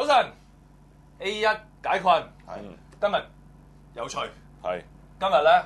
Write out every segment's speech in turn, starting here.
晨 A1 解困，今日有趣。 係今日咧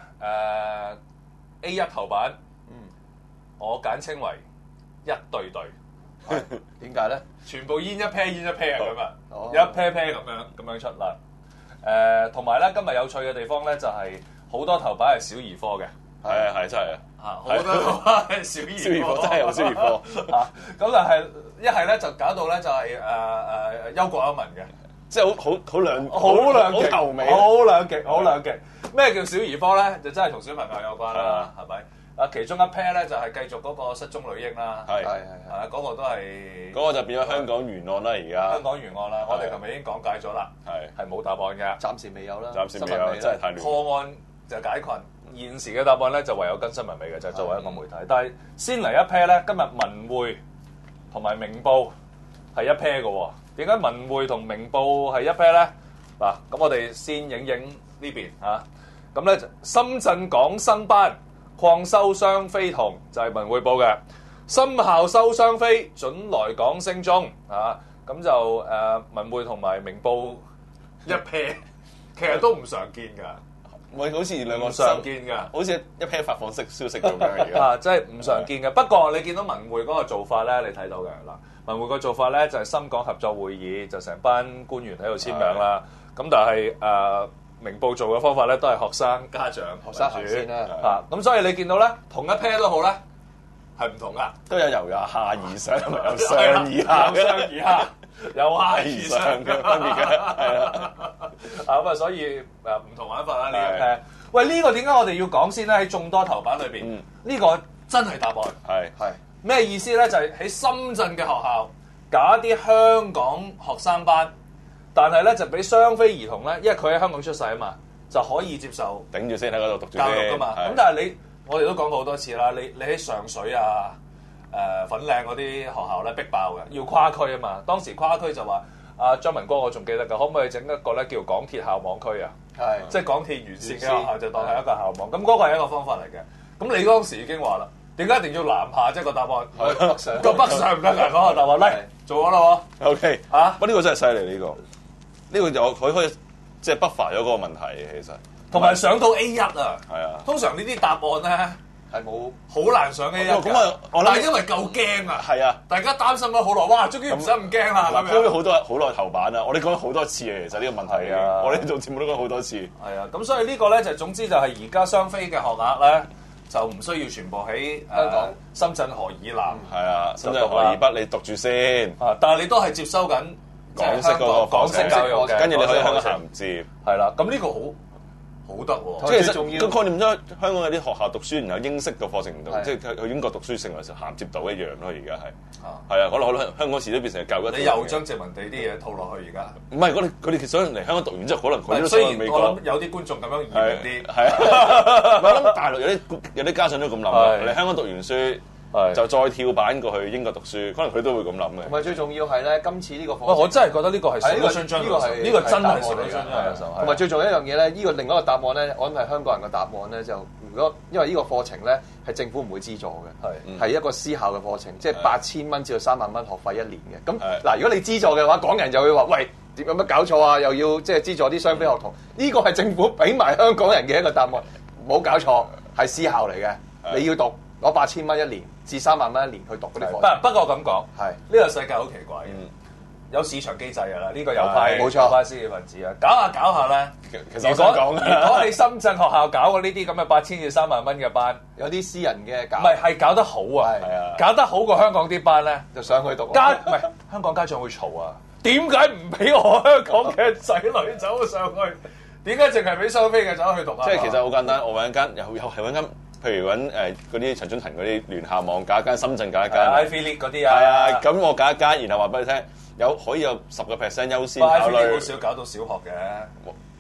A1 頭版，我簡稱為一對對。 點解咧？ 全部煙一 pair 啊咁啊，一 pair 咁樣出啦。同埋咧，今日有趣嘅地方咧，就係好多頭版係小兒科嘅。 係真係啊！ 好多頭版係小兒科， 真係有小兒科嚇。咁但係一係咧就搞到咧就係憂國憂民嘅。 即係好兩極， 好頭尾， 好兩極。咩叫小兒科咧？就真係同小朋友有關啦，係咪？其中一 pair 咧就係繼續嗰個失蹤女嬰啦， 係嗰個都係嗰個就變咗香港懸案啦，而家香港懸案啦，我哋琴日已經講解咗啦，係冇答案嘅， 暫時未有啦， 暫時未有，真係太亂。 破案就解困，現時嘅答案咧就唯有跟新聞尾嘅，就作為一個媒體。但係先嚟一 pair 咧，今日文匯同埋明報係一 pair 嘅喎。點解文匯同明報係一 pair 咧？嗱，咁我哋先影呢邊嚇，咁咧深圳港生班曠收雙非童就係文匯報嘅，深校收雙非準來港升中啊，咁就文匯同埋明報一 pair，其實都唔常見㗎。 喂，好似兩個常見㗎， 好似一 pair 發放式消息咁樣而家。 即係唔常見嘅。不過你見到文匯嗰個做法咧，你睇到嘅嗱，文匯個做法咧就係深港合作會議，就成班官員喺度簽名啦。咁但係明報做嘅方法咧，都係學生家長學生行先啦。 咁所以你見到咧，同一 pair 都好咧，係唔同㗎。 都有由下而上，同埋由上而下嘅， 由上而下，由下而上嘅分別嘅，係啦。 咁啊，所以唔同玩法啦呢一 pair。喂，呢個點解我哋要講先咧？喺眾多頭版裏邊，呢個真係答案。 係咩意思咧？就係喺深圳嘅學校搞一啲香港學生班。但係咧就俾雙非兒童咧，因為佢喺香港出世啊嘛，就可以接受頂住先喺嗰度讀住教育噶嘛。咁但係我哋都講過好多次啦，你喺上水啊、粉嶺嗰啲學校咧逼爆嘅，要跨區啊嘛。當時跨區就話張文光我仲記得㗎，可唔可以整一個咧叫港鐵校網區啊？即係港鐵沿線嘅學校就當係一個校網。咁嗰個係一個方法嚟嘅。咁你當時已經話啦，點解一定要南下？即係個答案個北上唔得㗎，嗰個答案嚟做咗啦喎。 OK 不過呢個真係犀利呢個。呢個就佢可以即係不乏咗嗰個問題，其實同埋上到 A1啊， 係啊， 通常呢啲答案咧係冇好難上 A1 咁啊，我但係因為夠驚啊， 係啊， 大家擔心咗好耐，哇，終於唔使咁驚啦， 嗱，鋪咗好耐頭版啦，我哋講咗好多次嘅，其實呢個問題啊，我哋做節目都講好多次， 係啊，咁所以呢個咧就總之就係而家雙非嘅學額咧就唔需要全部喺香港深圳河以南， 係啊，深圳河以北你讀住先， 但係你都係接收緊。 港式嗰個港式教育嘅， 跟住你可以香港銜接， 係啦。咁呢個好得喎。 即係其實個概念都香港有啲學校讀書，然後英式嘅課程唔同，即係去英國讀書成為銜接到一樣咯。而家係啊，可能香港時都變成教育。 你又將殖民地啲嘢套落去而家？ 唔係，佢哋其實想嚟香港讀完之後，可能佢都雖想美國。 我諗有啲觀眾咁樣疑啲， 係啊，我諗大陸有啲家長都咁諗嘅。嚟香港讀完書。就再跳板過去英國讀書，可能佢都會咁諗嘅。 同埋最重要係咧，今次呢個課程， 我真係覺得呢個係少咗張張，呢個真係少咗張張。 同埋最重要一樣嘢咧，呢個另外一個答案咧，我諗係香港人嘅答案咧，就如果因為呢個課程咧係政府唔會資助嘅，係一個私校嘅課程，即係8000蚊至到3萬蚊學費一年嘅。咁嗱，如果你資助嘅話，港人就會話：喂，有乜搞錯啊？又要即係資助啲雙非學童？呢個係政府俾埋香港人嘅一個答案，冇搞錯，係私校嚟嘅，你要讀。攞8000蚊一年至3萬蚊一年去讀嗰啲課程。 不過咁講，係呢個世界好奇怪嘅，有市場機制㗎啦。呢個右派冇錯，派私嘅分子啊，搞下咧。 其實我想講， 如果喺深圳學校搞過呢啲咁嘅8000至3萬蚊嘅班， 有啲私人嘅搞， 唔係搞得好啊，搞得好過香港啲班咧， 就上去讀。 唔係香港家長會嘈啊，點解唔俾我香港嘅仔女走上去？點解淨係俾雙非嘅走去讀啊？ 即係其實好簡單，我揾間又係揾間。譬如揾嗰啲陳俊騰嗰啲聯校網搞一間，深圳搞一間 ，Ivy League 嗰啲啊， 係啊，咁我搞一間，然後話俾你聽，可以有10% 優先考慮。 好少搞到小學嘅，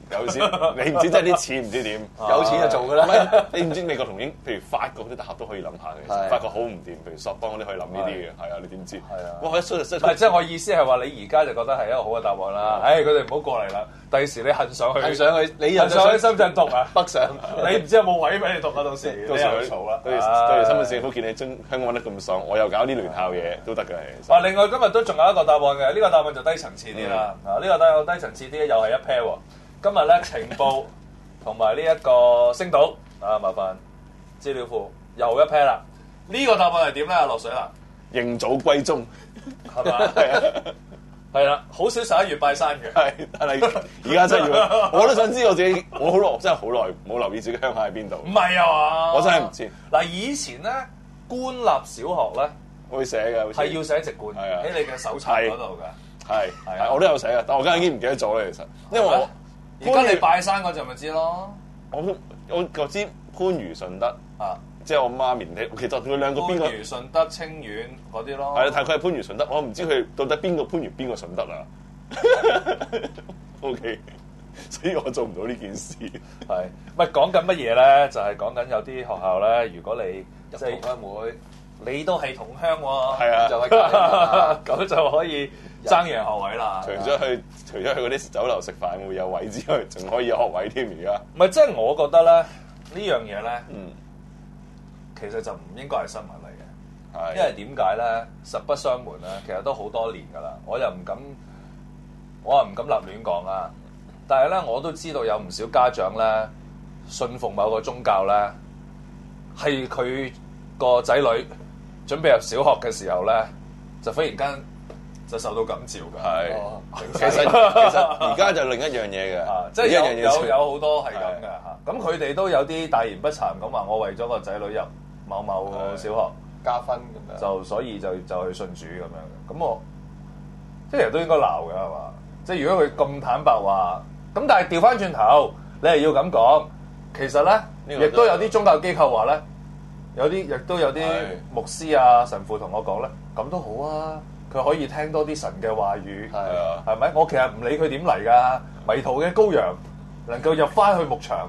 有錢，你唔知真係啲錢唔知點， 有錢就做㗎啦。 你唔知美國同譬如法國啲大學都可以諗下嘅，其實法國好唔掂，譬如索邦嗰啲可以諗呢啲嘅，係啊，你點知？係啊，哇！即係我意思係話你而家就覺得係一個好嘅答案啦。佢哋唔好過嚟啦，第時你恨上去，你恨上去深圳讀啊， 北上， 你唔知有冇位俾你讀啊？到時你又嘈啦。 到時深圳政府見你香港揾得咁爽，我又搞啲聯校嘢都得嘅。 另外今日都仲有一個答案嘅，呢個答案就低層次啲啦。呢個低層次啲又係一 pair 喎。今日咧情報同埋呢一個星島麻煩資料庫又一 pair 啦。呢個答案係點咧？落水啦， 認祖歸宗係嘛？係啊，係啦，好少11月拜山嘅。 係，但係而家真係要，我都想知我自己，我真係好耐冇留意自己鄉下喺邊度。 唔係啊嘛， 我真係唔知。 嗱，以前咧官立小學咧會寫嘅， 係要寫籍貫喺你嘅手冊嗰度㗎。 係，我都有寫嘅，但我而家已經唔記得咗啦。其實，因為我而家你拜山嗰陣咪知咯。 我知番禺順德啊，即係我媽咪其實佢兩個邊個？ 番禺順德、清遠嗰啲咯。 係啊，但係佢係番禺順德，我唔知佢到底邊個番禺邊個順德啊。OK， 所以我做唔到呢件事。 係，喂，講緊乜嘢咧？就係講緊有啲學校咧，如果你入同鄉會， 你都係同鄉喎， 係啊， 就係咁就可以爭贏學位啦。 除咗去嗰啲酒樓食飯會有位之外，仲可以有學位添而家。 唔係，即係我覺得咧呢樣嘢咧，其實就唔應該係新聞嚟嘅，因為點解咧？實不相瞞咧，其實都好多年㗎啦。我又唔敢立亂講啊。但係咧，我都知道有唔少家長咧信奉某個宗教咧，係佢個仔女準備入小學嘅時候咧，就忽然間就受到感召㗎。 係，其實而家就另一樣嘢嘅， 即係有好多係咁嘅嚇。咁佢哋都有啲大言不慚咁話，我為咗個仔女入某某小學加分咁樣， 就所以就去信主咁樣嘅。咁我即係人都應該鬧嘅係嘛？即係如果佢咁坦白話。咁但係調翻轉頭，你係要咁講，其實咧，亦都有啲宗教機構話咧，亦都有啲牧師啊、神父同我講咧，咁都好啊，佢可以聽多啲神嘅話語，係咪？我其實唔理佢點嚟㗎，迷途嘅羔羊能夠入翻去牧場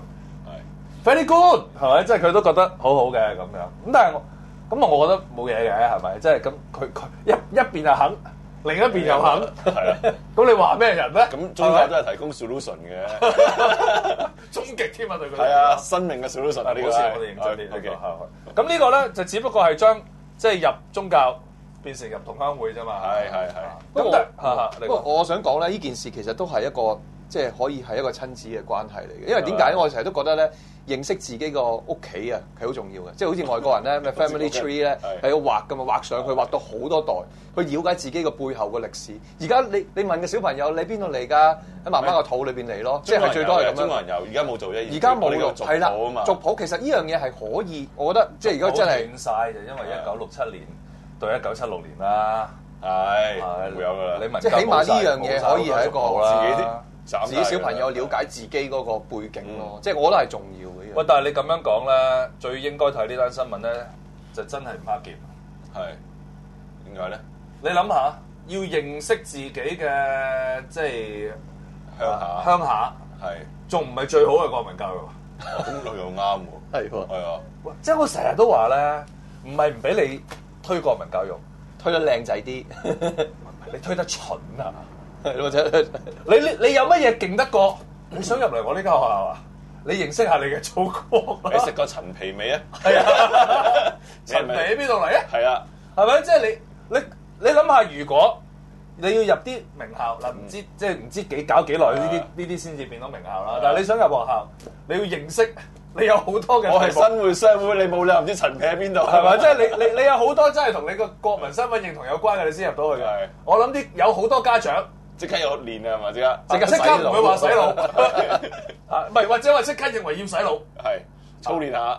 ，very good，係咪？即係佢都覺得好好嘅咁樣。咁但係我覺得冇嘢嘅，係咪？即係咁佢一邊就肯。另一邊又肯， 係啊！ 咁你話咩人咧？ 咁宗教都係提供 solution 嘅， 終極添啊！對佢係啊，生命嘅 solution 啊！呢個我哋認真啲。咁呢個咧就只不過係將即係入宗教變成入同鄉會啫嘛。 係。 不過我想講咧，呢件事其實都係一個即係可以係一個親子嘅關係嚟嘅。因為點解咧？我成日都覺得咧，認識自己個屋企啊係好重要嘅。即係好似外國人咧，咩 family tree 咧係要畫㗎嘛，畫上去畫到好多代。去了解自己個背後嘅歷史。而家你問個小朋友你邊度嚟㗎？喺媽媽個肚裏邊嚟咯，即係最多係咁樣。 中國人有，而家冇做啫。 而家冇用，係啦， 族譜其實呢樣嘢係可以，我覺得即係如果真係斷曬就因為1967年到1976年啦， 係會有㗎啦。 你問即係起碼呢樣嘢可以係一個自己小朋友了解自己嗰個背景咯，即係我覺得係重要嘅。 喂，但係你咁樣講咧，最應該睇呢單新聞咧，就真係唔客氣。 係點解咧？ 你諗下，要認識自己嘅即係鄉下，係仲唔係最好嘅國民教育？ 咁佢又啱喎，係啊， 即係我成日都話咧，唔係唔俾你推國民教育， 推得靚仔啲， 你推得蠢啊！ 或者你有乜嘢勁得過？你想入嚟我呢間學校啊？你認識下你嘅祖國。 你食過陳皮未啊？ 係啊，陳皮喺邊度嚟啊？ 係啊， 係咪？即係你諗下，如果你要入啲名校嗱，唔知即係唔知搞幾耐呢啲先至變到名校啦。但係你想入學校，你要認識，你有好多嘅。 我係新會商會，你冇理由唔知陳皮喺邊度， 係咪？即係你有好多真係同你個國民身份認同有關嘅，你先入到去嘅。我諗有好多家長即刻有練啊，係咪？ 即刻唔會話洗腦啊，唔係或者話即刻認為要洗腦， 係操練下。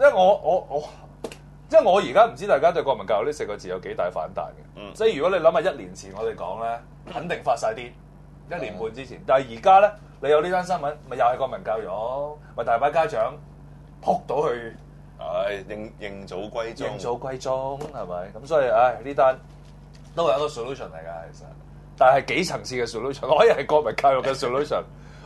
即係我而家唔知大家對國民教育呢4個字有幾大反彈嘅。即係如果你諗下1年前我哋講咧，肯定發晒癲。1年半之前，但係而家咧，你有呢單新聞，咪又係國民教育，咪大把家長撲到去， 認祖歸宗。 認祖歸宗係咪？咁所以呢單都係一個 solution 嚟㗎，其實。但係幾層次嘅 solution，可以係國民教育嘅 solution，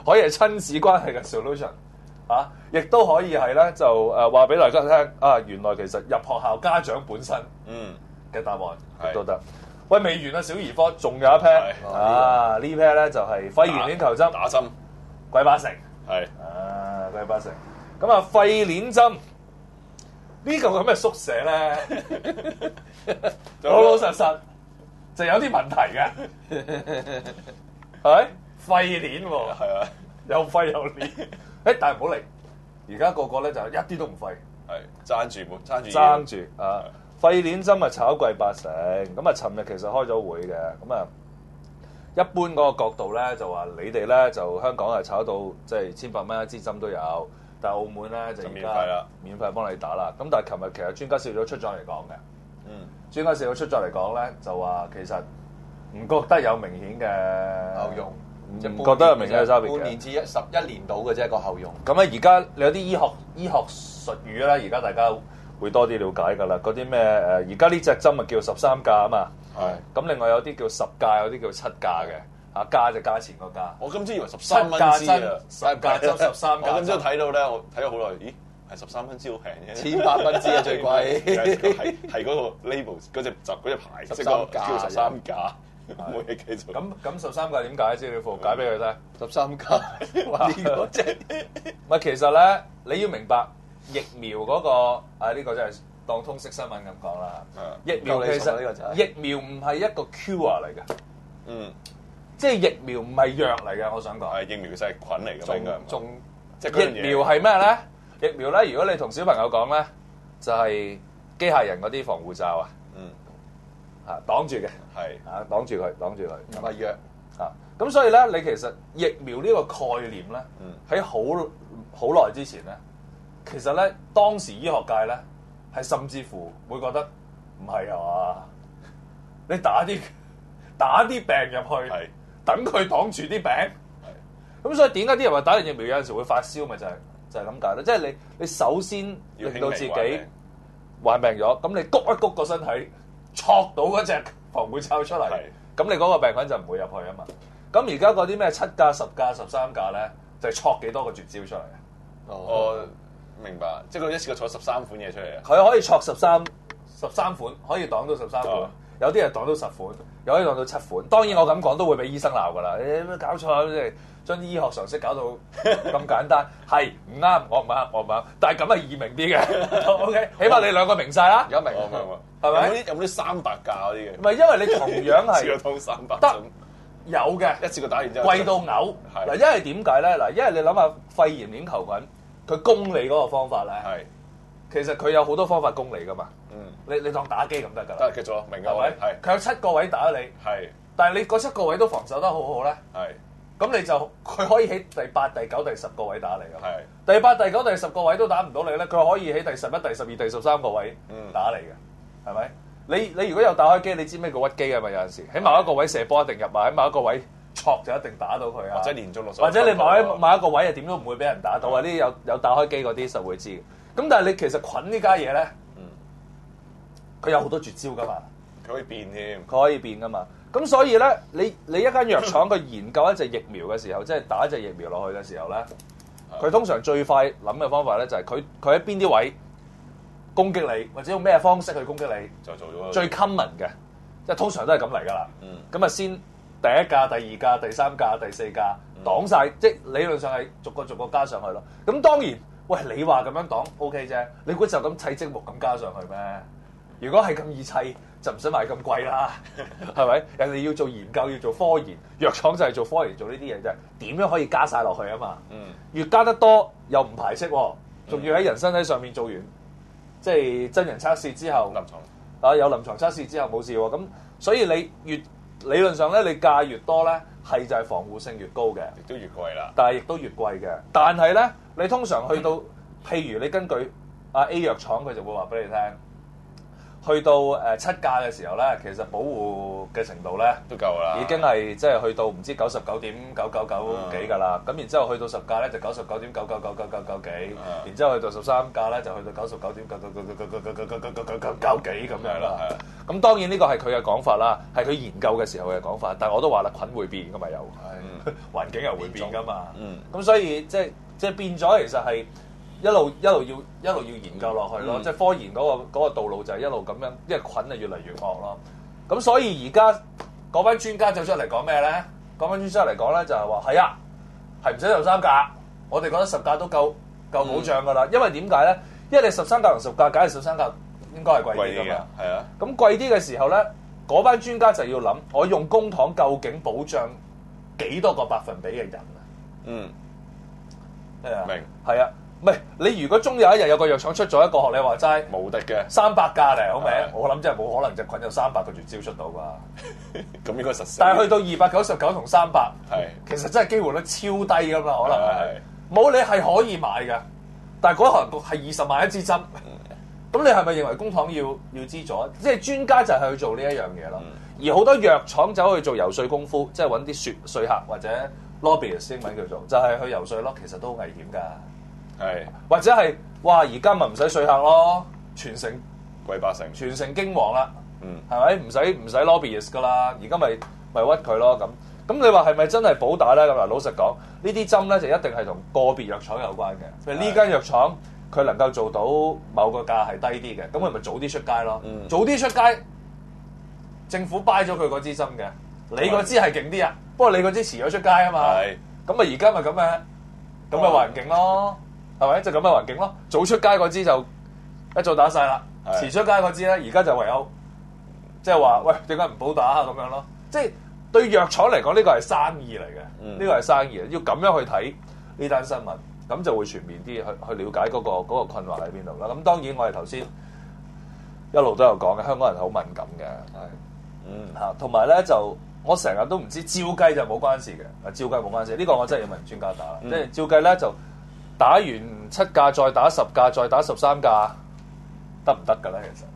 可以係親子關係嘅 solution 啊，亦都可以係咧就話俾大家聽啊，原來其實入學校家長本身嘅答案亦都得。喂，未完啊，小兒科仲有一 pair 啊，呢 pair 咧就係肺炎鏈球針打針， 貴八成係貴八成。咁啊，肺鏈針呢個咁嘅縮寫咧，老老實實就有啲問題嘅，係咪？肺鏈喎， 係啊， 又肺又鏈，但係唔好嚟，而家個個咧就一啲都唔廢， 係爭住啊！肺鏈針啊，炒貴八成。咁啊，尋日其實開咗會嘅，咁啊，一般嗰個角度咧就話你哋咧就香港係炒到即係1,800蚊一支針都有，但係澳門咧就而家免費幫你打啦。咁但係尋日其實專家小組出咗嚟講嘅，專家小組出咗嚟講咧就話其實唔覺得有明顯嘅效用。 唔覺得有明顯嘅差別嘅， 半年至11年到嘅啫個後用。 咁咧而家有啲醫學術語咧，而家大家會多啲了解㗎啦。嗰啲咩而家呢隻針咪叫13價啊嘛。係。咁另外有啲叫10價，有啲叫7價嘅。價就價錢個價。 我今朝以為13蚊支啊 ，10價針13價。 我今朝睇到咧，我睇咗好耐，咦？係13蚊支好平啫 ，1,800蚊支啊最貴。 係嗰個 label 嗰隻牌，即係叫13價。冇嘢繼續。 咁13價點解？資料庫解俾佢聽。 13價呢個即係唔係，其實咧你要明白疫苗嗰個呢個真係當通識新聞咁講啦。疫苗其實疫苗唔係一個 cure 嚟嘅。即係疫苗唔係藥嚟嘅，我想講。係疫苗其實係菌嚟嘅，應該。 即係疫苗係咩咧？疫苗咧，如果你同小朋友講咧，就係機械人嗰啲防護罩啊。擋住嘅，擋住佢，唔係藥咁所以咧，你其實疫苗呢個概念咧，喺好耐之前咧，其實咧當時醫學界咧係甚至乎會覺得唔係啊嘛，你打啲病入去，等佢擋住啲病，咁所以點解啲人話打完疫苗有陣時會發燒，咪就係咁解咯，即係你首先令到自己患病咗，咁你谷一谷個身體。戳到嗰隻防護罩出嚟，咁你嗰個病菌就唔會入去啊嘛。咁而家嗰啲咩7價、10價、13價咧，就係戳幾多個絕招出嚟啊？ 我明白，即係佢一次過戳13款嘢出嚟啊！ 佢可以戳13款，可以擋到13款，有啲係擋到10款，有啲擋到7款。當然我咁講都會俾醫生鬧㗎啦。你咩搞錯啊？即係將啲醫學常識搞到咁簡單，係唔啱，我唔啱，但係咁係易明啲嘅。OK， 起碼你兩個明晒啦。 而家明我明。係咪？有冇啲300價嗰啲嘅？唔係，因為你同樣係試過通300 得有嘅， 一次過打完之後貴到嘔。嗱，因為點解咧？嗱，因為你諗下肺炎鏈球菌，佢攻你嗰個方法咧，其實佢有好多方法攻你噶嘛。你當打機咁得㗎啦。 得，記咗，明㗎。係咪？ 佢有7個位打你。係。但係你嗰7個位都防守得好好咧。係。咁你就佢可以喺第8、第9、第10個位打你㗎。係。第8、第9、第10個位都打唔到你咧，佢可以喺第11、第12、第13個位打你嘅。係咪？你如果有打開機，你知咩叫屈機啊嘛？有陣時喺某一個位射波一定入啊，喺某一個位戳就一定打到佢啊。 或者連中落手。 或者你某一個位啊，點都唔會俾人打到啊！呢啲有打開機嗰啲實會知嘅。咁但係你其實菌呢家嘢咧，佢有好多絕招噶嘛。 佢可以變添。 佢可以變噶嘛。咁所以咧，你一間藥廠佢研究一隻疫苗嘅時候，即係打一隻疫苗落去嘅時候咧，佢通常最快諗嘅方法咧就係佢喺邊啲位攻擊你，或者用咩方式去攻擊你， 就做咗最 common 嘅，即係通常都係咁嚟㗎啦。咁啊，先第1價、第2價、第3價、第4價擋晒，即係理論上係逐個加上去咯。咁當然，喂，你話咁樣擋 OK 啫，你估就咁砌積木咁加上去咩？如果係咁易砌，就唔使賣咁貴啦，係咪？人哋要做研究，要做科研，藥廠就係做科研，做呢啲嘢啫。點樣可以加晒落去啊嘛？越加得多又唔排斥，仲要喺人身體上面做完。即係真人測試之後，有臨床測試之後冇事喎，咁所以你理論上咧，你價越多咧，係就係防護性越高嘅， 亦都越貴啦。 但係亦都越貴嘅。但係咧，你通常去到，譬如你根據A 藥廠，佢就會話俾你聽， 去到7價嘅時候咧，其實保護嘅程度咧都夠啦， 已經係即係去到唔知99.999幾㗎啦。咁然之後去到10價咧就99.9999999幾，然之後去到13價咧就去到99.999999999幾咁樣啦。咁當然呢個係佢嘅講法啦，係佢研究嘅時候嘅講法。但係我都話啦，菌會變㗎嘛，又環境又會變㗎嘛。咁所以即係變咗，其實係。一路要研究落去咯，即係科研嗰個道路就係一路咁樣，因為菌係越嚟越惡咯。咁所以而家嗰班專家走出嚟講咩咧？嗰班專家嚟講咧就係話係啊，係唔使13價，我哋覺得10價都夠保障㗎啦。因為點解咧？因為你13價同10價，梗係13價應該係貴啲㗎嘛。係啊。咁貴啲嘅時候咧，嗰班專家就要諗，我用公帑究竟保障幾多個百分比嘅人啊？明係啊。唔係你如果終有一日有個藥廠出咗一個學你話齋無敵嘅 300價嚟，好未？我諗真係冇可能隻菌有300個絕招出到啩。 咁應該實。 但係去到299同300，其實真係機會率超低㗎嘛，可能係冇你係可以買嘅。但係嗰行係20萬一支針，咁你係咪認為公帑要資助？即係專家就係去做呢一樣嘢咯。而好多藥廠走去做游說功夫，即係揾啲說客或者 lobbyist 英文叫做，就係去游說咯。其實都好危險㗎。或者係哇！而家咪唔使說客咯，全城貴8成， 全城驚惶啦，係咪？唔使 lobbyist 噶啦，而家咪屈佢咯咁。你話係咪真係補打咧？咁嗱，老實講，呢啲針咧就一定係同個別藥廠有關嘅。譬如呢間藥廠佢能夠做到某個價係低啲嘅，咁佢咪早啲出街咯。早啲出街，政府 buy 咗佢嗰支針嘅，你嗰支係勁啲啊。不過你嗰支遲咗出街啊嘛，咁咪而家咪咁嘅環境咯。係咪就咁嘅環境咯？早出街嗰支就一早打晒啦，遲出街嗰支咧，而家就唯有即係話，喂，點解唔補打啊？咁樣咯，即係對藥廠嚟講，呢個係生意嚟嘅，呢個係生意，要咁樣去睇呢單新聞，咁就會全面啲去了解嗰個困惑喺邊度啦。咁當然我哋頭先一路都有講嘅，香港人好敏感嘅，嚇，同埋咧就我成日都唔知照計就冇關事嘅，照計冇關事，呢個我真係要問專家打，即係照計咧就。打完7價，再打10價，再打13價，得唔得㗎咧？其實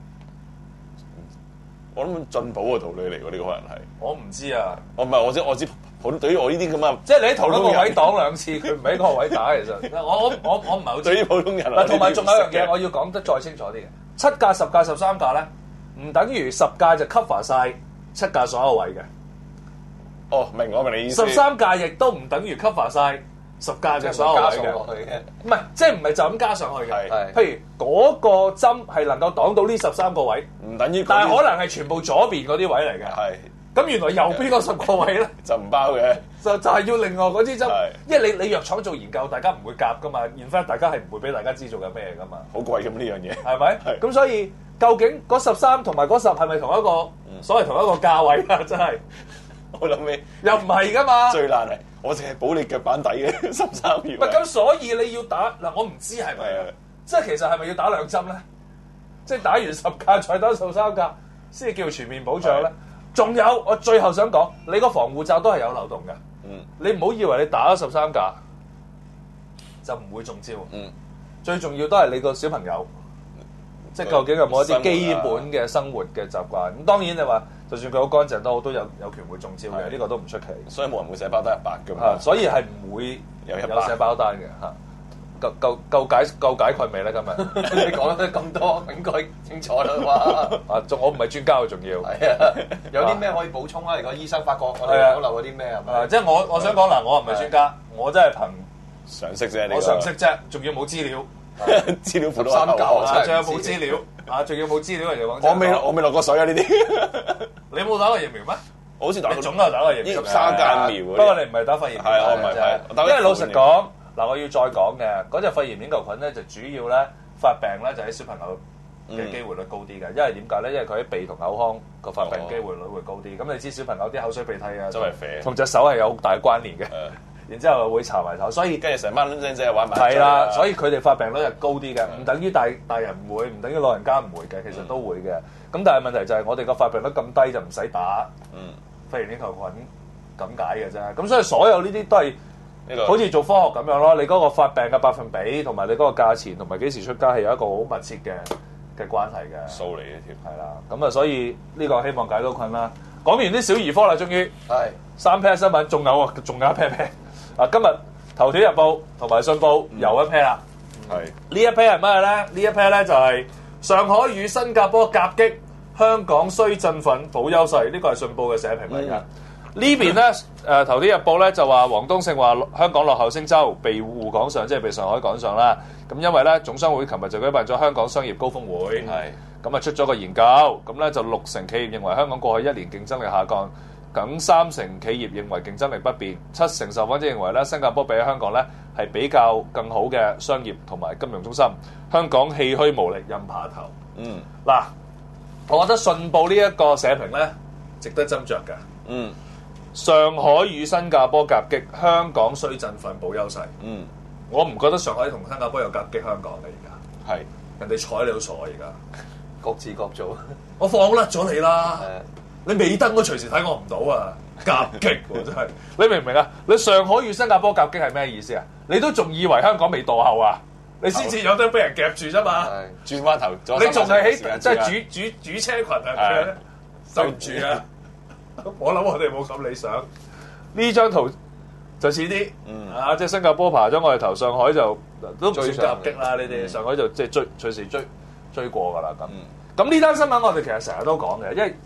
我諗進步嘅道理嚟喎，呢個可能係。我唔知啊。 我唔係我知，對於我呢啲咁啊， 即係你喺同一個位擋2次，佢唔喺嗰個位打，其實我唔係好知。 對於普通人嗱，同埋仲有一樣嘢，我要講得再清楚啲嘅，7價、10價、13價咧，唔等於10價就 cover 晒7價所有位嘅。 哦，我明你意思。 13價亦都唔等於 cover 晒10價嘅所有位嘅，唔係即係唔係就咁加上去嘅。譬如嗰個針係能夠擋到呢13個位， 唔等於， 但係可能係全部左邊嗰啲位嚟嘅。咁原來右邊嗰10個位咧就唔包嘅， 就係要另外嗰支針，因為你藥廠做研究，大家唔會夾噶嘛，in fact大家係唔會俾大家知做緊咩噶嘛。 好貴咁呢樣嘢， 係咪？咁所以究竟嗰13同埋嗰10係咪同一個所謂同一個價位啊？真係我諗起又唔係噶嘛。 最難係。我淨係保你腳板底嘅13秒。 咁，所以你要打嗱，我唔知係咪，即係其實係咪要打2針咧？即係打完10價再打13價，先至叫全面保障咧。仲有，我最後想講，你個防護罩都係有漏洞嘅。你唔好以為你打咗13價就唔會中招。最重要都係你個小朋友，即係究竟有冇一啲基本嘅生活嘅習慣。咁當然你話。就算佢好乾淨都好，都有權會中招嘅，呢個都唔出奇。 所以冇人會寫包單100㗎嘛。 所以係唔會有寫包單嘅嚇。夠解困未咧？今日你講得咁多，應該清楚啦嘛。 我唔係專家，仲要。 係啊，有啲咩可以補充啊？如果醫生發覺我哋保留嗰啲咩係咪？ 即係我想講嗱，我唔係專家，我真係憑常識啫。 我常識啫，仲要冇資料。 資料庫都 3嚿， 仲有冇資料？仲要冇資料嚟講。 我未落過水啊！呢啲你冇打過疫苗咩？ 我好似打過， 總有打過疫苗。 13價苗。 不過你唔係打肺炎。 係我唔係。 因為老實講，嗱我要再講嘅嗰隻肺炎鏈球菌咧，就主要咧發病咧就喺小朋友嘅機會率高啲嘅。因為點解咧？因為佢喺鼻同口腔個發病機會率會高啲。咁你知小朋友啲口水鼻涕啊，同隻手係有好大關聯嘅。然之後會搽埋頭，所以跟住成班僆仔玩埋。 係啦，所以佢哋發病率係高啲嘅，唔等於大人唔會，唔等於老人家唔會嘅，其實都會嘅。咁但係問題就係我哋個發病率咁低就唔使打肺炎鏈球菌咁解嘅啫。咁所以所有呢啲都係好似做科學咁樣咯。你嗰個發病嘅百分比同埋你嗰個價錢同埋幾時出街係有一個好密切嘅嘅關係嘅。 數嚟嘅條係啦，咁啊，所以呢個希望解到困啦。講完啲小兒科啦，終於係 3 pair 新聞，仲有啊，仲有一 pair pair。啊，今日頭條日報同埋信報又一 pair 啦。 係呢一 pair 係乜咧？呢一 pair 咧就係上海與新加坡夾擊，香港需振奮保優勢。呢個係信報嘅社評嚟㗎。呢邊咧頭條日報咧就話黃東勝話香港落後星洲，被滬港上，即係被上海趕上啦。咁因為咧總商會琴日就舉辦咗香港商業高峰會，咁啊出咗個研究，咁咧就60%企業認為香港過去1年競爭力下降，僅30%企業認為競爭力不變，70%受訪者認為咧新加坡比起香港咧係比較更好嘅商業同埋金融中心，香港氣虛無力任爬頭。嗱，我覺得信報呢一個社評咧值得斟酌㗎。上海與新加坡夾擊，香港需振奮保優勢。我唔覺得上海同新加坡有夾擊香港嘅而家。係人哋睬你都傻而家， 各自各做。 我放甩咗你啦，你尾燈都隨時睇我唔到啊！夾擊喎真係，你明唔明啊？你上海與新加坡夾擊係咩意思啊？你都仲以為香港未墮後啊？你先至有得俾人夾住啫嘛。 轉彎頭， 你仲係喺即係主車群啊？對唔住啊！我諗我哋冇咁理想，呢張圖就似啲，即係新加坡爬咗我哋頭，上海就都唔算夾擊啦。呢啲上海就即係隨時追過㗎啦。咁呢單新聞我哋其實成日都講嘅，因為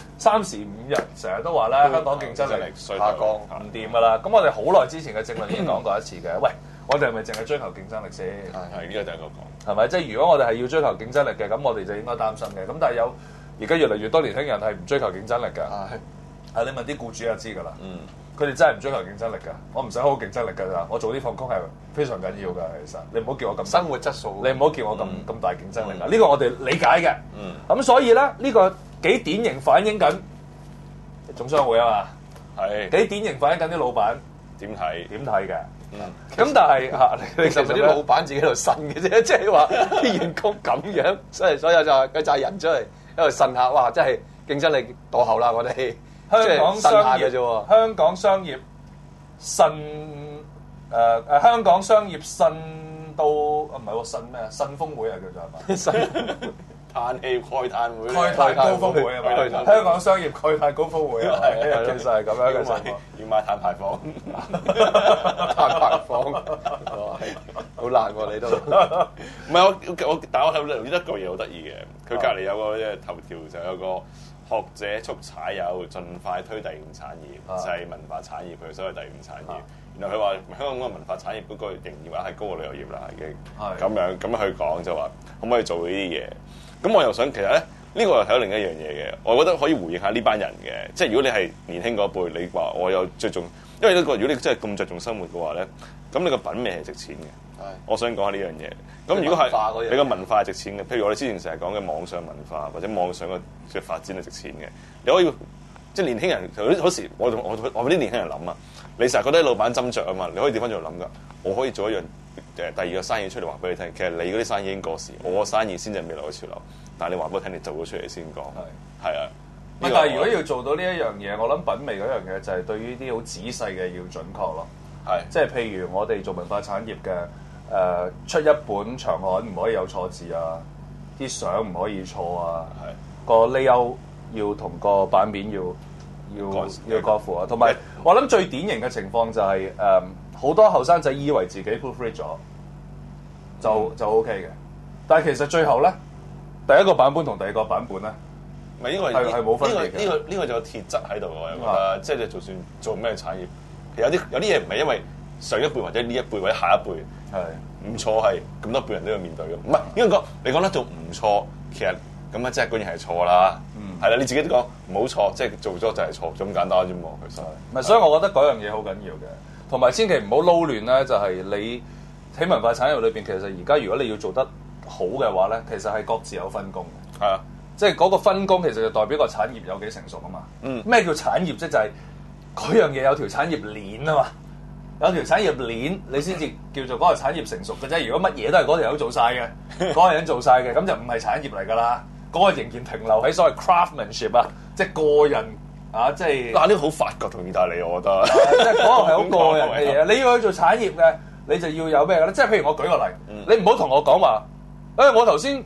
3時5日成日都話咧香港競爭力下降唔掂㗎啦。咁我哋好耐之前嘅政論已經講過一次嘅。喂，我哋係咪淨係追求競爭力先？ 係呢個第一個講， 係咪？即係如果我哋係要追求競爭力嘅，咁我哋就應該擔心嘅。咁但係有而家越嚟越多年輕人係唔追求競爭力㗎。係你問啲僱主就知㗎啦。佢哋真係唔追求競爭力㗎。我唔使好競爭力㗎咋，我早啲放工係非常緊要㗎。其實你唔好叫我咁生活質素， 你唔好叫我咁大競爭力啊。呢個我哋理解嘅。咁所以咧，呢個幾典型反映緊總商會啊嘛。係幾典型反映緊啲老闆點睇嘅。咁但係其實啲老闆自己喺度呻嘅啫，即係話啲員工咁樣，所以就係佢責人出嚟喺度呻下，哇！真係競爭力墮後啦，我哋香港商業啫。 香港商業呻香港商業呻到唔係喎，呻咩啊？呻峰會啊叫做係嘛？ 嘆氣慨嘆會， 慨嘆高峰會係咪？香港商業慨嘆高峰會啊，其實係咁樣嘅情況。 要買碳排放， 碳排放，好難喎你都。 唔係我，但我睇到一個嘢好得意嘅，佢隔離有個頭條就有個學者促踩友盡快推第五產業，就係文化產業，佢所謂第五產業。然後佢話香港嘅文化產業嗰個營業額係高過旅遊業啦，已經咁樣去講就話可唔可以做呢啲嘢？咁我又想其實咧，呢個又睇到另一樣嘢嘅，我覺得可以回應下呢班人嘅，即係如果你係年輕嗰輩，你話我有着重，因為呢個如果你真係咁着重生活嘅話咧，咁你個品味係值錢嘅。我想講下呢樣嘢。咁如果係你個文化係值錢嘅，譬如我哋之前成日講嘅網上文化或者網上嘅發展係值錢嘅，你可以即係年輕人有時我啲年輕人諗啊，你成日覺得老闆斟酌啊嘛，你可以調翻轉嚟諗㗎，我可以做一樣第二個生意出嚟話俾你聽，其實你嗰啲生意已經過時，我個生意先至未來嘅潮流。但係你話俾我聽，你做咗出嚟先講。係啊。 但係如果要做到呢一樣嘢，我諗品味嗰樣嘢就係對於啲好仔細嘅要準確咯。即係譬如我哋做文化產業嘅，出一本長刊唔可以有錯字啊，啲相唔可以錯啊，個 layout 要同個版面要過符啊。同埋我諗最典型嘅情況就係好多後生仔以為自己 proofread 咗就 OK 嘅，但係其實最後咧，第一個版本同第二個版本咧， 唔係因為係冇分別嘅。 呢個就有鐵質喺度嘅，我覺得即係就算做咩產業，其實有啲嘢唔係因為上一輩或者呢一輩或者下一輩唔錯係咁多輩人都要面對嘅。唔係應該講你講得做唔錯，其實咁啊，即係嗰樣係錯啦。係啦，你自己都講唔好錯，即係做咗就係錯，咁簡單啫嘛。其實唔係，所以我覺得嗰樣嘢好緊要嘅，同埋千祈唔好撈亂咧。就係你喺文化產業裏邊，其實而家如果你要做得好嘅話咧，其實係各自有分工嘅。係啊，即係嗰個分工其實就代表個產業有幾成熟啊嘛。咩叫產業啫？就係嗰樣嘢有條產業鏈啊嘛。有條產業鏈，你先至叫做嗰個產業成熟嘅啫。如果乜嘢都係嗰條友做晒嘅，嗰個人做晒嘅，咁就唔係產業嚟㗎啦。嗰個仍然停留喺所謂 craftsmanship 啊，即係個人啊，即係嗱呢個好法國同意大利，我覺得即係嗰個係好個人嘅嘢。你要去做產業嘅，你就要有咩嘅咧？即係譬如我舉個例，你唔好同我講話，我頭先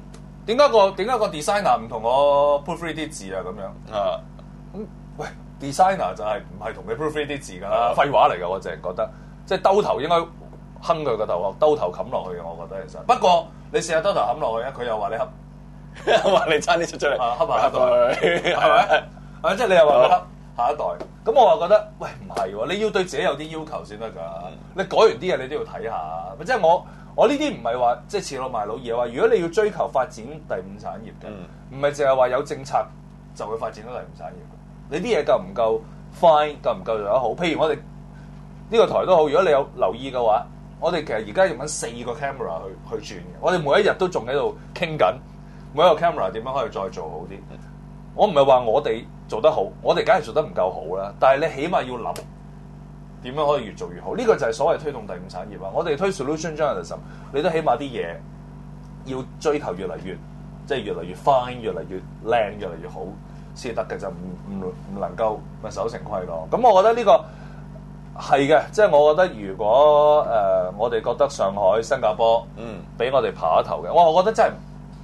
點解個 designer 唔同我 proofread 啲字啊咁樣？ 啊， 咁喂 designer 就係唔係同你 proofread 啲字㗎啦？廢話嚟㗎，我淨係覺得即係兜頭應該哼佢個頭殼，兜頭冚落去嘅，我覺得其實。不過你試下兜頭冚落去咧，佢又話你恰， 話你差啲出嚟， 恰下一代，係咪？啊，即係你又話佢恰下一代，咁我話覺得喂唔係喎，你要對自己有啲要求先得㗎。你改完啲嘢你都要睇下，即係我呢啲唔係話即係恃老賣老，而係話如果你要追求發展第五產業嘅，唔係淨係話有政策就會發展到第五產業。你啲嘢夠唔夠 fine， 夠唔夠做得好？譬如我哋呢個台都好，如果你有留意嘅話，我哋其實而家用緊4個 camera 去轉嘅，我哋每一日都仲喺度傾緊每一個 camera 點樣可以再做好啲。我唔係話我哋做得好，我哋梗係做得唔夠好啦，但係你起碼要諗點樣可以越做越好。呢個就係所謂推動第五產業啊！我哋推 solution journalism， 你都起碼啲嘢要追求越嚟越即係越嚟越 fine， 越嚟越靚，越嚟越好先得嘅，就唔能夠墨守成規咯。咁我覺得呢個係嘅，即係我覺得如果我哋覺得上海、新加坡俾我哋爬一頭嘅，我覺得真係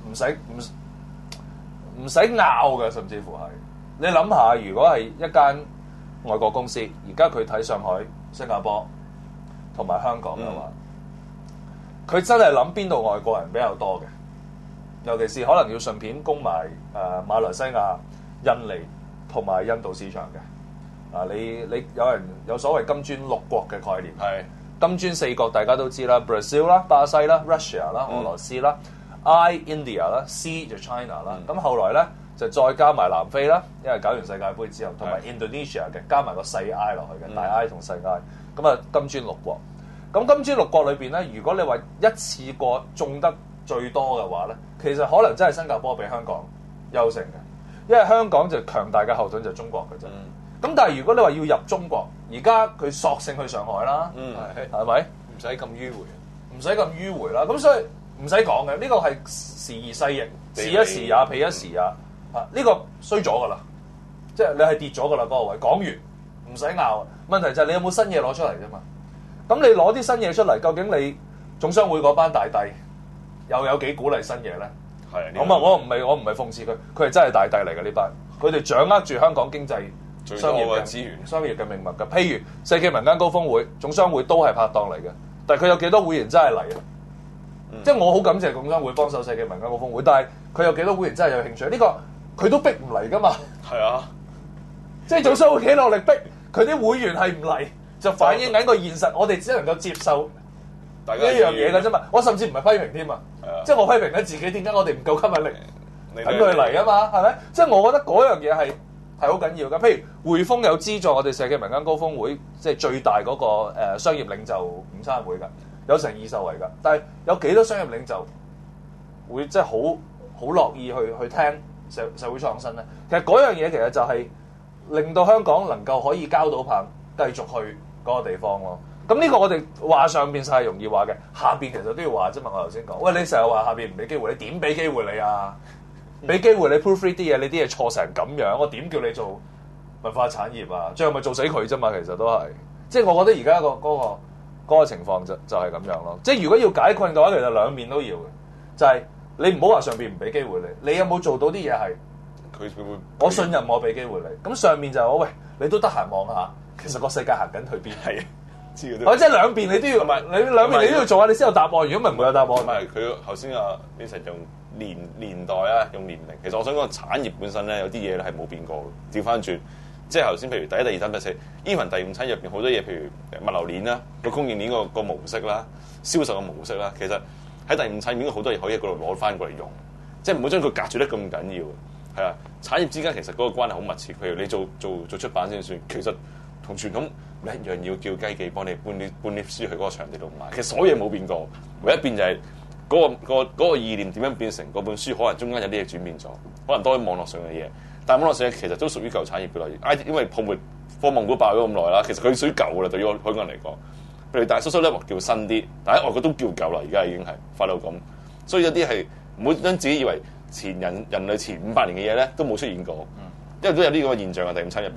唔使拗嘅，甚至乎係你諗下，如果係一間外國公司，而家佢睇上海、新加坡同埋香港嘅話，佢真係諗邊度外國人比較多嘅，尤其是可能要順便攻埋馬來西亞、印尼同埋印度市場嘅。啊，你有人有所謂金磚6國嘅概念，係金磚4國大家都知啦 ，Brazil 啦、巴西啦、Russia 啦、俄羅斯啦。I India 啦 ，C 就 China 啦，咁後來咧就再加埋南非啦，因為搞完世界盃之後，同埋 Indonesia 嘅加埋個細 I 落去嘅，大 I 同細 I，咁啊金磚6國。咁金磚6國裏邊咧，如果你話一次過中得最多嘅話咧，其實可能真係新加坡比香港優勝嘅，因為香港就強大嘅後盾就中國嘅啫。咁但係如果你話要入中國，而家佢索性去上海啦，係咪？ 唔使咁迂迴， 唔使咁迂迴啦。咁所以唔使講嘅，呢個係時移世易，時一時也，彼一時也。呢個衰咗噶啦，即係你係跌咗噶啦嗰個位。講完唔使拗，問題就係你有冇新嘢攞出嚟啫嘛。咁你攞啲新嘢出嚟，究竟你總商會嗰班大帝又有幾鼓勵新嘢咧？係。咁啊，我唔係諷刺佢，佢係真係大帝嚟嘅呢班。佢哋掌握住香港經濟商業嘅資源、商業嘅命脈嘅。譬如世紀民間高峰會，總商會都係拍檔嚟嘅，但係佢有幾多會員真係嚟啊？即係我好感謝總商會幫手世紀民間高峰會，但係佢有幾多會員真係有興趣？呢個佢都逼唔嚟噶嘛？係啊，即係總商會幾落力逼佢啲會員係唔嚟，就反映緊個現實。我哋只能夠接受呢一樣嘢嘅啫嘛。我甚至唔係批評添啊，即係我批評緊自己點解我哋唔夠吸引力等佢嚟啊嘛？係咪？即係我覺得嗰樣嘢係好緊要嘅。譬如匯豐有資助我哋世紀民間高峰會，即係最大嗰個商業領袖午餐會㗎。有成20位㗎，但係有幾多商業領袖會即係好樂意去聽社會創新咧？其實嗰樣嘢其實就係令到香港能夠可以交到棒，繼續去嗰個地方咯。咁呢個我哋話上邊係容易話嘅，下邊其實都要話啫嘛。我頭先講，喂，你成日話下邊唔俾機會，你點俾機會你啊？俾機會你 proofread 啲嘢，你啲嘢錯成咁樣，我點叫你做文化產業啊？最後咪做死佢啫嘛。其實都係，即係我覺得而家嗰個情況就係咁樣咯，即係如果要解困嘅話，其實兩面都要嘅，就係你唔好話上邊唔俾機會你有冇做到啲嘢係佢會，我信任我俾機會你，咁上面就係喂，你都得閒望下，其實個世界行緊去邊？係知嘅都，即係兩邊你都要，你兩邊你都要做下，你先有答案。如果唔係唔會有答案。唔係佢頭先啊 Vincent 用年代啊，用年齡。其實我想講產業本身咧，有啲嘢咧係冇變過嘅。調翻轉。即係頭先，譬如第一、第二、第四，even 第五產業入邊好多嘢，譬如物流鏈啦、個供應鏈個模式啦、銷售嘅模式啦，其實喺第五產業好多嘢可以喺嗰度攞翻過嚟用，即係唔好將佢隔住得咁緊要。係啊，產業之間其實嗰個關係好密切。譬如你做出版先算，其實同傳統你一樣要叫雞記幫你搬啲書去嗰個場地度賣。其實所有嘢冇變過，唯一變就係嗰個意念點樣變成嗰本書，可能中間有啲嘢轉變咗，可能多啲網絡上嘅嘢。但係網絡上其實都屬於舊產業嘅啦，因為泡沫科網股爆咗咁耐啦，其實佢屬於舊嘅啦。對於香港人嚟講，譬如大 social network 叫新啲，但喺外國都叫舊啦。而家已經係快到咁，所以有啲係唔好將自己以為人類前500年嘅嘢咧都冇出現過，因為都有呢個現象嘅第五產入邊。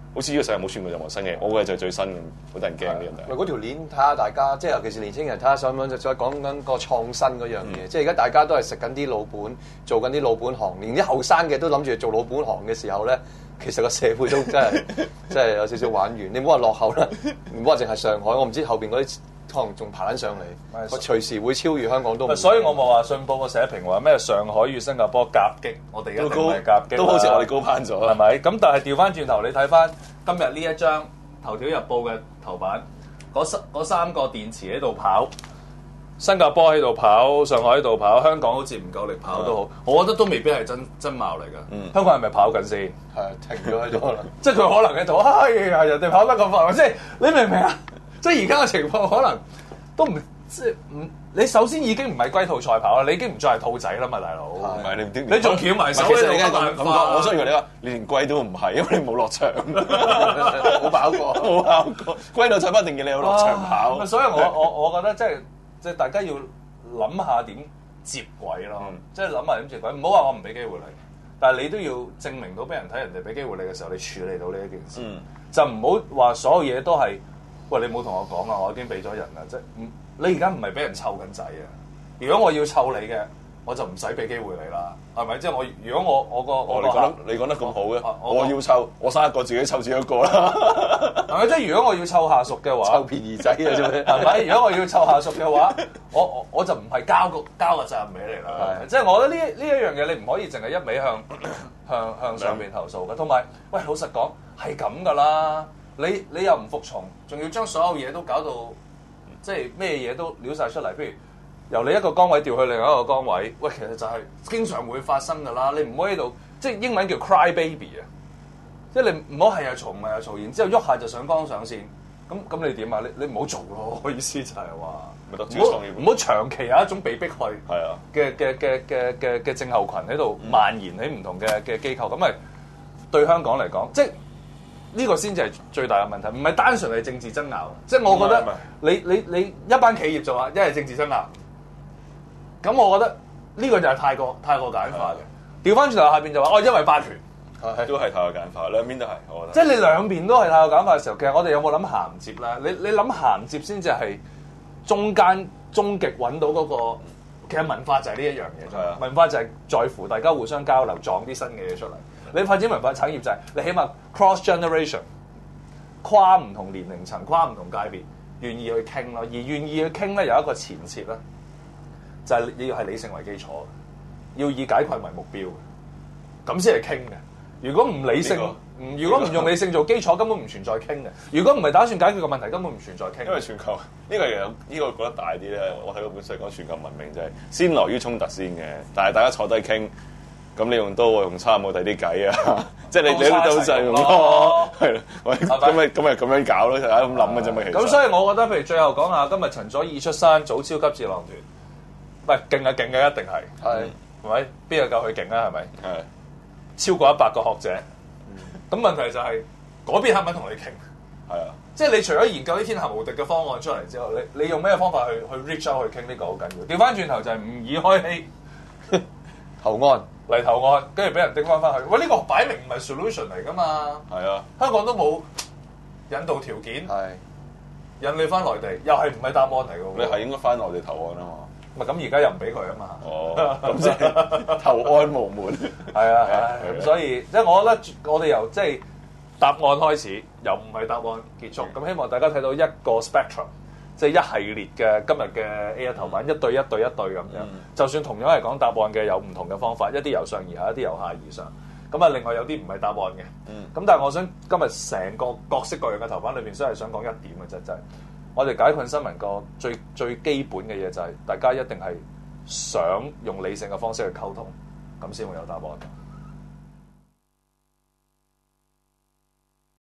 好似呢個世界冇出現過任何新嘅，我覺得就係最新嘅，好得人驚呢樣嘢。 嗰條鏈睇下大家，即係尤其是年青人睇下想唔想就再講緊個創新嗰樣嘢。即係而家大家都係食緊啲老本，做緊啲老本行，連啲後生嘅都諗住做老本行嘅時候咧，其實個社會都真係有少少玩完。你唔好話落後啦，唔好話淨係上海，我唔知後邊嗰啲可能仲爬緊上嚟，我隨時會超越香港都唔。 所以我冇話信報個社評話咩上海與新加坡夾擊，我哋一定係夾擊， 都好似我哋高攀咗， 係咪？咁但係調翻轉頭，你睇翻今日呢一張《頭條日報》嘅頭版，嗰三個電池喺度跑，新加坡喺度跑，上海喺度跑，香港好似唔夠力跑都好，我覺得都未必係真貌嚟㗎。香港係咪跑緊先？ 係停咗喺度啦， 即係佢可能喺度，哎呀，人哋跑得咁快，即係你明唔明啊？即係而家嘅情況可能都唔即係唔，你首先已經唔係龜兔賽跑啦，你已經唔再係兔仔啦嘛，大佬。 唔係你仲翹埋手其實你喺度咁講，我想以為你話你連龜都唔係，因為你冇落場， 冇跑過， 冇跑過。龜兔賽跑一定要你有落場跑。 所以我覺得即係大家要諗下點接軌咯，即係諗下點接軌。唔好話我唔俾機會你，但係你都要證明到俾人睇，人哋俾機會你嘅時候，你處理到呢一件事，就唔好話所有嘢都係。喂，你冇同我講啊！我已經俾咗人啦，即係你而家唔係俾人湊緊仔啊！如果我要湊你嘅，我就唔使俾機會你啦，係咪？即係如果你講得咁好嘅，我要湊，我生一個自己湊自己一個啦， 係咪？即係如果我要湊下屬嘅話， 湊便宜仔嘅啫， 係咪？如果我要湊下屬嘅話，我就唔係交個責任俾你啦。即係我覺得呢一樣嘢，你唔可以淨係一味向上邊投訴嘅。同埋，喂，老實講係咁㗎啦。你又唔服從，仲要將所有嘢都搞到即係咩嘢都撩晒出嚟。譬如由你一個崗位調去另一個崗位，喂，其實就係經常會發生㗎啦。你唔可以喺度，即係英文叫 cry baby 啊，即係你唔好係又嘈，唔係又嘈，然之後喐下就上綱上線。咁你點啊？你唔好做咯。我意思就係話唔好長期有一種被逼去嘅症候群喺度蔓延喺唔同嘅機構。咁咪對香港嚟講，即係。呢個先至係最大嘅問題，唔係單純係政治爭拗。即係我覺得你一班企業就話一係政治爭拗，咁我覺得呢個就係太過簡化嘅。調翻轉頭下邊就話因為霸權， 都係太過簡化，兩邊都係。我覺得即係你兩邊都係太過簡化嘅時候，其實我哋有冇諗銜接咧？你諗銜接先至係中間終極揾到嗰個。其實文化就係呢一樣嘢啫，文化就係在乎大家互相交流，撞啲新嘅嘢出嚟。你發展文化產業就係你起碼 cross generation， 跨唔同年齡層、跨唔同界別，願意去傾咯。而願意去傾咧，有一個前設咧，就係你要係理性為基礎，要以解困為目標，咁先係傾嘅。如果唔理性，如果唔用理性做基礎，根本唔存在傾嘅。如果唔係打算解決個問題，根本唔存在傾。 因為全球呢個嘢，呢個覺得大啲咧。我睇嗰本書講全球文明就係先來於衝突先嘅，但係大家坐低傾，咁你用刀，我用叉，冇第啲計啊！即係你都就用咯，係咯，咁咪咁樣搞咯，大家咁諗嘅啫嘛。其實咁所以我覺得，譬如最後講下今日陳佐洱出山組超級智囊團，唔係勁嘅，一定係係咪？邊個夠佢勁啊？係咪？係超過100個學者。咁問題就係嗰邊肯唔肯同你傾？係啊，即係你除咗研究啲天下無敵嘅方案出嚟之後，你用咩方法去 reach out 去傾呢個好緊要。調翻轉頭就係唔以開欺投案嚟投案，跟住俾人叮翻去。喂，呢個擺明唔係 solution 嚟㗎嘛？係啊，香港都冇引導條件，引你翻內地，又係唔係答案嚟㗎？ 你係應該翻內地投案啊嘛。 咁而家又唔俾佢啊嘛。 哦，咁即係投案無門。 係啊，咁所以即係我覺得我哋由即係答案開始，又唔係答案結束。咁希望大家睇到一個 spectrum， 即係一系列嘅今日嘅 A1 頭版，一對咁樣。就算同樣係講答案嘅，有唔同嘅方法，一啲由上而下，一啲由下而上。咁啊，另外有啲唔係答案嘅。咁但係我想今日成個各式各樣嘅頭版裏邊，真係想講一點嘅啫，就係我哋解困新聞個最基本嘅嘢就係大家一定係想用理性嘅方式去溝通，咁先會有答案。